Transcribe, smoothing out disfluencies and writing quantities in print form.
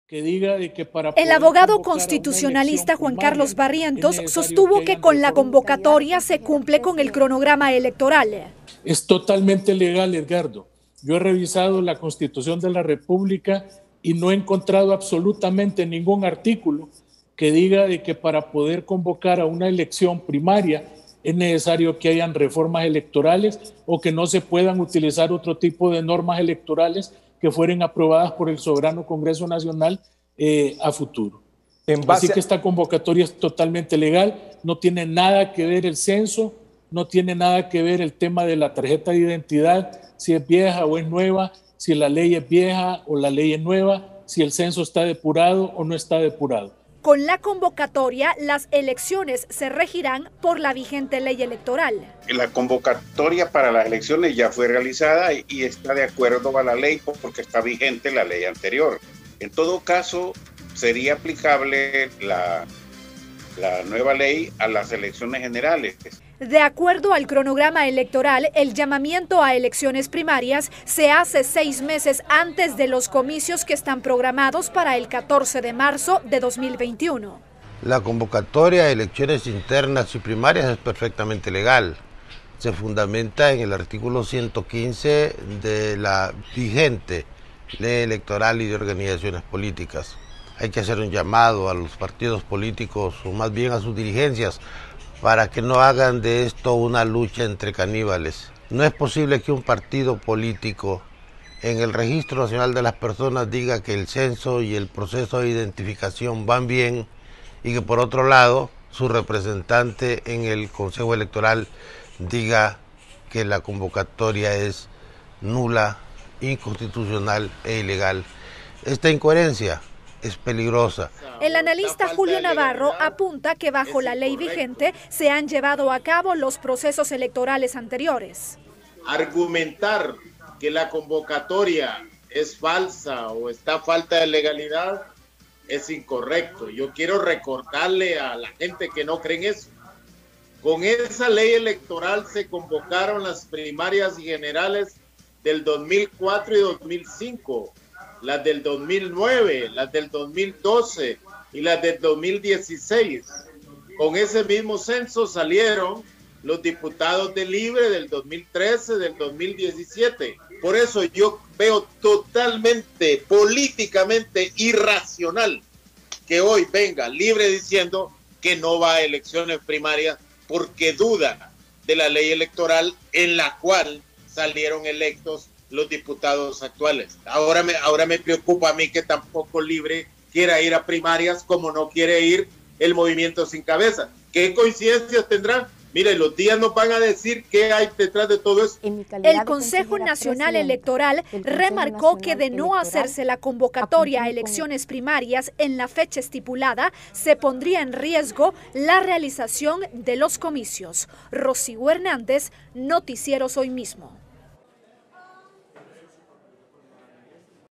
que diga de que para El poder abogado convocar a una constitucionalista elección Juan primaria Carlos Barrientos es necesario sostuvo que hayan con la reformas. convocatoria se cumple con el cronograma electoral. Es totalmente legal, Edgardo. Yo he revisado la Constitución de la República y no he encontrado absolutamente ningún artículo que diga de que para poder convocar a una elección primaria es necesario que hayan reformas electorales o que no se puedan utilizar otro tipo de normas electorales que fueren aprobadas por el soberano Congreso Nacional a futuro. Así que esta convocatoria es totalmente legal, no tiene nada que ver el censo, no tiene nada que ver el tema de la tarjeta de identidad, si es vieja o es nueva, si la ley es vieja o la ley es nueva, si el censo está depurado o no está depurado. Con la convocatoria, las elecciones se regirán por la vigente ley electoral. La convocatoria para las elecciones ya fue realizada y está de acuerdo a la ley porque está vigente la ley anterior. En todo caso, sería aplicable la nueva ley a las elecciones generales. De acuerdo al cronograma electoral, el llamamiento a elecciones primarias se hace 6 meses antes de los comicios que están programados para el 14 de marzo de 2021. La convocatoria a elecciones internas y primarias es perfectamente legal. Se fundamenta en el artículo 115 de la vigente ley electoral y de organizaciones políticas. Hay que hacer un llamado a los partidos políticos, o más bien a sus dirigencias, para que no hagan de esto una lucha entre caníbales. No es posible que un partido político en el Registro Nacional de las Personas diga que el censo y el proceso de identificación van bien y que por otro lado su representante en el Consejo Electoral diga que la convocatoria es nula, inconstitucional e ilegal. Esta incoherencia es peligrosa. El analista Julio Navarro apunta que bajo la ley vigente se han llevado a cabo los procesos electorales anteriores. Argumentar que la convocatoria es falsa o está falta de legalidad es incorrecto. Yo quiero recordarle a la gente que no cree en eso. Con esa ley electoral se convocaron las primarias generales del 2004 y 2005. Las del 2009, las del 2012 y las del 2016. Con ese mismo censo salieron los diputados de Libre del 2013, del 2017. Por eso yo veo totalmente, políticamente irracional que hoy venga Libre diciendo que no va a elecciones primarias porque duda de la ley electoral en la cual salieron electos los diputados actuales. Ahora me preocupa a mí que tampoco Libre quiera ir a primarias como no quiere ir el Movimiento Sin Cabeza. ¿Qué coincidencias tendrán? Mire, los días nos van a decir qué hay detrás de todo eso. El Consejo Nacional Electoral remarcó que de no hacerse la convocatoria a elecciones primarias en la fecha estipulada, se pondría en riesgo la realización de los comicios. Rocío Hernández, Noticieros Hoy Mismo.